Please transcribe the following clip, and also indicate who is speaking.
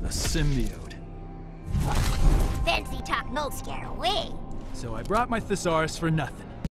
Speaker 1: A symbiote.
Speaker 2: Fancy talk no scare away.
Speaker 1: So I brought my thesaurus for nothing.